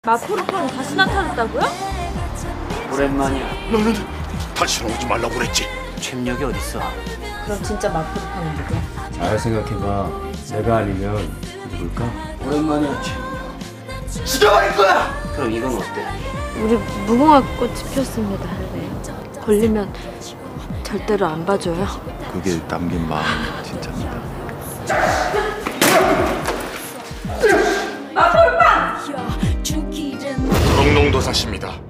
마포르파는 다시 나타났다고요? 오랜만이야. 너는 다시는 오지 말라고 그랬지. 챔력이 어딨어? 그럼 진짜 마포르파는 누구야? 잘 생각해봐. 내가 아니면 누굴까? 오랜만이야. 죽여버릴 거야. 그럼 이건 어때? 우리 무궁화 꽃이 피었습니다. 네. 걸리면 절대로 안 봐줘요. 그게 남긴 마음 진짜입니다. 마포르파! 경농도사십니다.